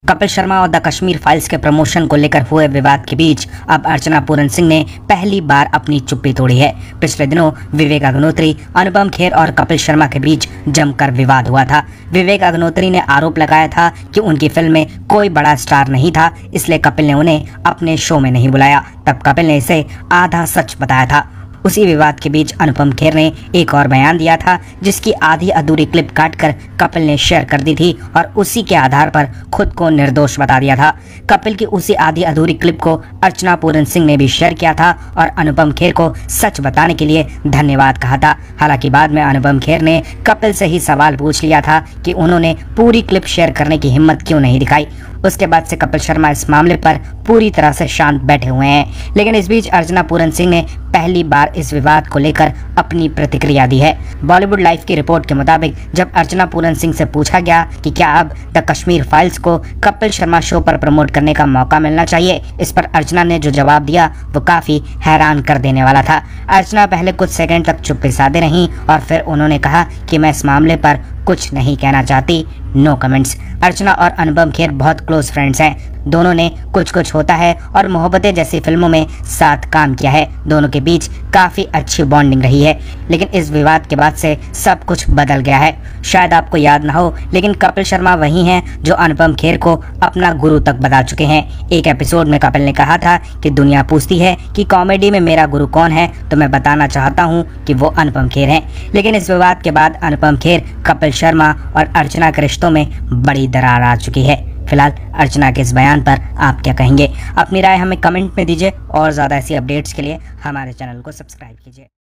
कपिल शर्मा और The Kashmir Files के promotion को लेकर हुए विवाद के बीच अब अर्चना पूरन सिंह ने पहली बार अपनी चुप्पी तोड़ी है। पिछले दिनों विवेक अग्निहोत्री, अनुपम खेर और कपिल शर्मा के बीच जमकर विवाद हुआ था। विवेक अग्निहोत्री ने आरोप लगाया था कि उनकी फिल्म में कोई बड़ा स्टार नहीं था, इसलिए कपिल ने उन्हें अपने शो में नहीं बुलाया। तब कपिल ने इसे आधा सच बताया था। उसी विवाद के बीच अनुपम खेर ने एक और बयान दिया था, जिसकी आधी अधूरी क्लिप काटकर कपिल ने शेयर कर दी थी और उसी के आधार पर खुद को निर्दोष बता दिया था। कपिल की उसी आधी अधूरी क्लिप को अर्चना पूरन सिंह ने भी शेयर किया था और अनुपम खेर को सच बताने के लिए धन्यवाद कहा था। हालांकि बाद में अनुपम खेर ने कपिल से ही सवाल पूछ लिया था कि उन्होंने पूरी क्लिप शेयर करने की हिम्मत क्यों नहीं दिखाई। उसके बाद से कपिल शर्मा इस मामले पर पूरी तरह से शांत बैठे हुए हैं। लेकिन इस बीच अर्चना पूरन सिंह ने पहली बार इस विवाद को लेकर अपनी प्रतिक्रिया दी है। बॉलीवुड लाइव की रिपोर्ट के मुताबिक जब अर्चना पूरन सिंह से पूछा गया कि क्या अब द कश्मीर फाइल्स को कपिल शर्मा शो पर प्रमोट करने का मौका मिलना चाहिए, इस पर अर्चना ने जो जवाब दिया वो काफी हैरान कर देने वाला था। अर्चना पहले कुछ सेकंड तक चुप्पी साधे रहीं और फिर उन्होंने कहा कि मैं इस मामले पर कुछ नहीं कहना चाहती, नो कमेंट्स। अर्चना और अनुपम खेर बहुत क्लोज फ्रेंड्स हैं। दोनों ने कुछ कुछ होता है और मोहब्बतें जैसी फिल्मों में साथ काम किया है। दोनों के बीच काफी अच्छी बॉन्डिंग रही है, लेकिन इस विवाद के बाद से सब कुछ बदल गया है। शायद आपको याद ना हो, लेकिन कपिल शर्मा वही हैं जो अनुपम खेर को अपना गुरु तक बता चुके हैं। एक एपिसोड में कपिल ने कहा था कि दुनिया पूछती है कि कॉमेडी में मेरा गुरु कौन है, तो मैं बताना चाहता हूँ कि वो अनुपम खेर हैं। लेकिन इस विवाद के बाद अनुपम खेर, कपिल शर्मा और अर्चना के रिश्तों में बड़ी दरार आ चुकी है। फिलहाल अर्चना के इस बयान पर आप क्या कहेंगे? अपनी राय हमें कमेंट में दीजिए और ज़्यादा ऐसी अपडेट्स के लिए हमारे चैनल को सब्सक्राइब कीजिए।